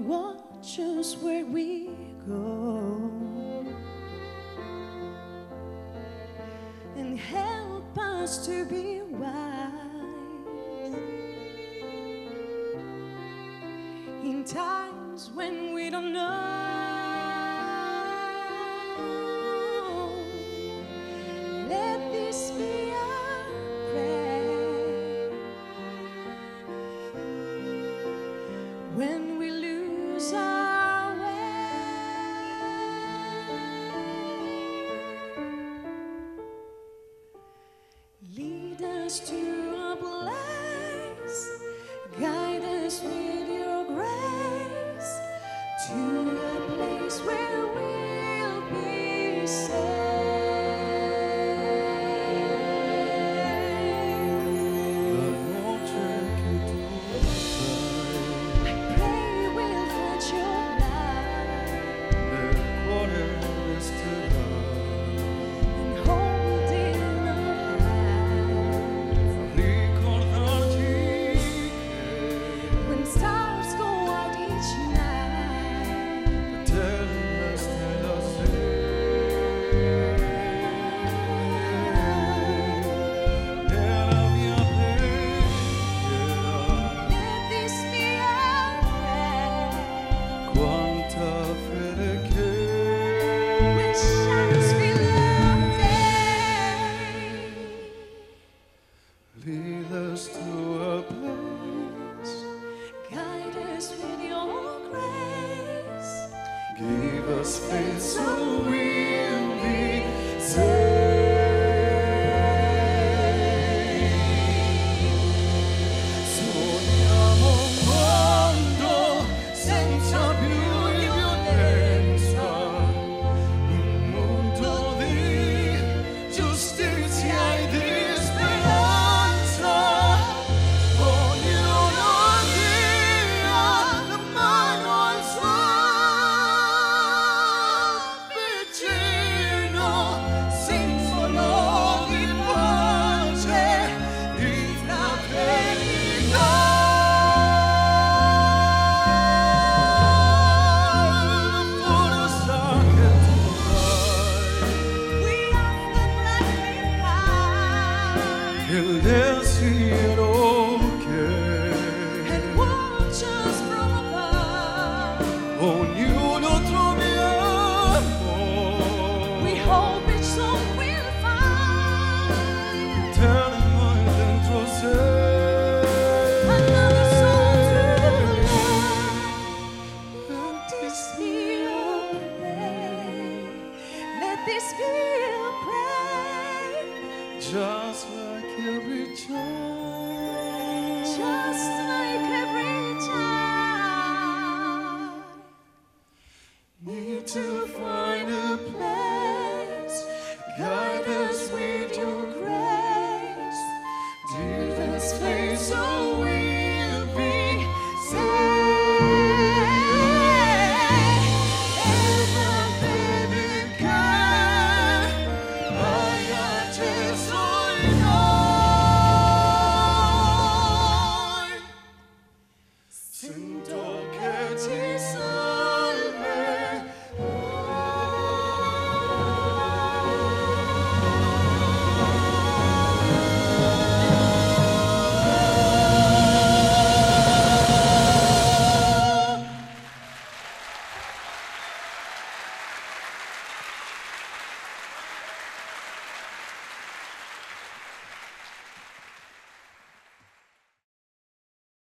watch us where we go and help us to be wise in times when we don't know. Let this be our prayer when we lose our way. Lead us to a place, guide us with your grace, to a place where we'll be safe. Lead us to a place, Guide us with your grace, give us faith so we'll be saved. Sogniamo un mondo senza più violenza, un mondo di giustizia e di del cielo che and watch us from above. ognuno troviamo. We hope each soul will find Eterno dentro sé. another soul to love. Let this be your prayer. Let this be your prayer. Just like every child, Just like every child, need to find a place, guide us with your grace, give us faith so we'll be saved. Ella predica, vaya Gesù. Sento che ci sono.